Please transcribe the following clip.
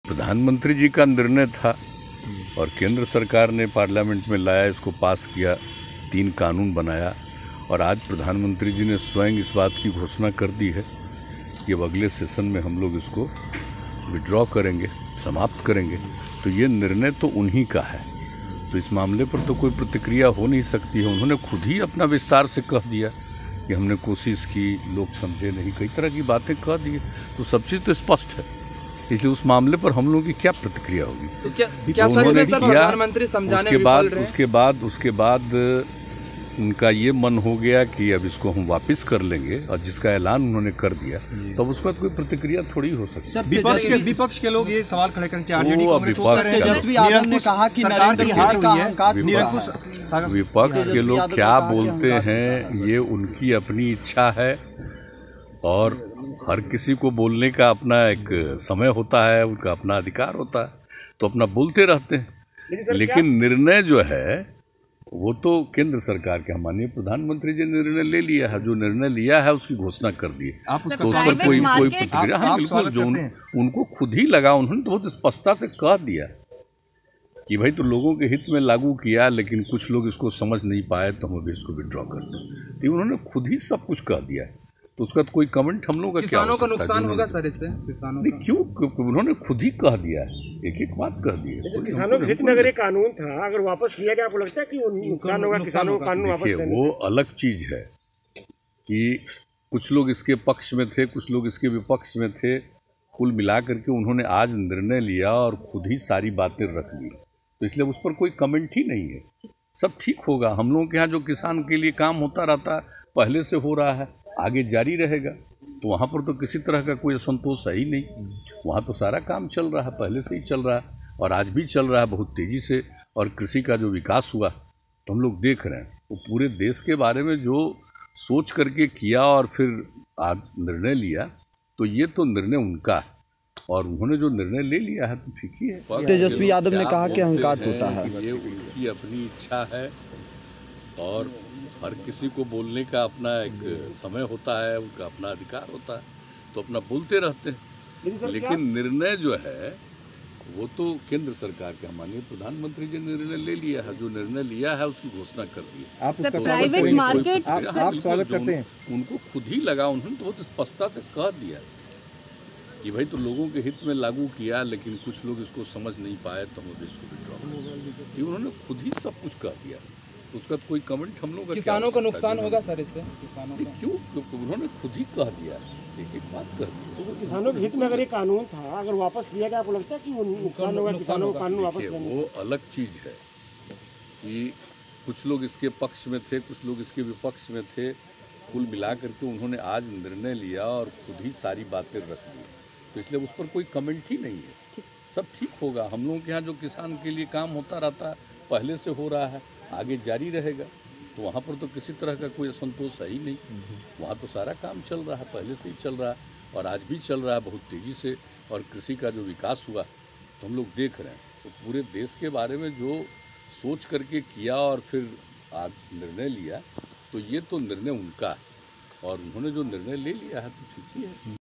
प्रधानमंत्री जी का निर्णय था और केंद्र सरकार ने पार्लियामेंट में लाया, इसको पास किया, 3 कानून बनाया और आज प्रधानमंत्री जी ने स्वयं इस बात की घोषणा कर दी है कि अब अगले सेशन में हम लोग इसको विड्रॉ करेंगे, समाप्त करेंगे। तो ये निर्णय तो उन्हीं का है, तो इस मामले पर तो कोई प्रतिक्रिया हो नहीं सकती है। उन्होंने खुद ही अपना विस्तार से कह दिया कि हमने कोशिश की, लोग समझे नहीं, कई तरह की बातें कह दी, तो सब चीज़ तो स्पष्ट है। इसलिए उस मामले पर हम लोगों की क्या प्रतिक्रिया होगी? तो क्या उन्होंने किया, प्रधानमंत्री समझाने उसके बाद उनका ये मन हो गया कि अब इसको हम वापस कर लेंगे और जिसका ऐलान उन्होंने कर दिया, तो उसके बाद कोई प्रतिक्रिया थोड़ी हो सकती है। विपक्ष के लोग ये सवाल खड़े करें, विपक्ष के लोग क्या बोलते हैं ये उनकी अपनी इच्छा है और हर किसी को बोलने का अपना एक समय होता है, उनका अपना अधिकार होता है, तो अपना बोलते रहते हैं। लेकिन निर्णय जो है वो तो केंद्र सरकार के, माननीय प्रधानमंत्री जी ने निर्णय ले लिया है, जो निर्णय लिया है उसकी घोषणा कर दी है, तो उस पर कोई प्रतिक्रिया? हाँ बिल्कुल, जो उनको खुद ही लगा, उन्होंने तो बहुत स्पष्टता से कह दिया कि भाई तो लोगों के हित में लागू किया, लेकिन कुछ लोग इसको समझ नहीं पाए तो हम अभी इसको विड्रॉ करते हैं। तो उन्होंने खुद ही सब कुछ कह दिया है, तो उसका तो कोई कमेंट हम लोगों का क्या? किसानों का नुकसान होगा सर इससे? किसानों नहीं, क्यों? उन्होंने खुद ही कह दिया है, एक बात कह दी है। किसानों के हित में अगर ये कानून था, अगर वापस लिया गया, आपको लगता है कि नुकसान होगा किसानों को कानून वापस? देखिए, वो अलग चीज है कि कुछ लोग इसके पक्ष में थे, कुछ लोग इसके विपक्ष में थे, कुल मिला करके उन्होंने आज निर्णय लिया और खुद ही सारी बातें रख ली, तो इसलिए उस पर कोई कमेंट ही नहीं है। सब ठीक होगा। हम लोगों के यहाँ जो किसान के लिए काम होता रहता है, पहले से हो रहा है, आगे जारी रहेगा, तो वहाँ पर तो किसी तरह का कोई असंतोष है ही नहीं। वहाँ तो सारा काम चल रहा है, पहले से ही चल रहा है और आज भी चल रहा है बहुत तेज़ी से। और कृषि का जो विकास हुआ तो हम लोग देख रहे हैं, वो पूरे देश के बारे में जो सोच करके किया और फिर आज निर्णय लिया, तो ये तो निर्णय उनका है और उन्होंने जो निर्णय ले लिया है तो ठीक ही है। तेजस्वी यादव ने कहा कि अहंकार टूटा है, ये उनकी अपनी इच्छा है और हर किसी को बोलने का अपना एक समय होता है, उनका अपना अधिकार होता है, तो अपना बोलते रहते हैं। लेकिन निर्णय जो है वो तो केंद्र सरकार के, माननीय प्रधानमंत्री जी ने निर्णय ले लिया है, जो निर्णय लिया है उसकी घोषणा कर दी है। आप स्वागत करते हैं? उनको खुद ही लगा, उन्होंने तो बहुत स्पष्टता से कह दिया कि भाई तो लोगों के हित में लागू किया, लेकिन कुछ लोग इसको समझ नहीं पाए तो हम अभी इसको विड्रॉ करेंगे। उन्होंने खुद ही सब कुछ कह दिया, तो उसका कोई कमेंट हम लोग? किसानों का नुकसान होगा सर इससे? किसानों का क्यों? उन्होंने खुद ही कह दिया, एक बात कर दी। तो किसानों के हित में अगर ये कानून था, अगर वापस लिया गया, आपको लगता है कि नुकसान होगा किसानों को कानून वापस? वो अलग चीज है कि कुछ लोग इसके पक्ष में थे, कुछ लोग इसके विपक्ष में थे, कुल मिला करके उन्होंने आज निर्णय लिया और खुद ही सारी बातें रख दी, तो इसलिए उस पर कोई कमेंट ही नहीं है। सब ठीक होगा। हम लोगों के यहाँ जो किसान के लिए काम होता रहता है, पहले से हो रहा है, आगे जारी रहेगा, तो वहाँ पर तो किसी तरह का कोई असंतोष है ही नहीं। वहाँ तो सारा काम चल रहा है, पहले से ही चल रहा है और आज भी चल रहा है बहुत तेज़ी से। और कृषि का जो विकास हुआ तो हम लोग देख रहे हैं, तो पूरे देश के बारे में जो सोच करके किया और फिर आज निर्णय लिया, तो ये तो निर्णय उनका है और उन्होंने जो निर्णय ले लिया है तो ठीक ही है।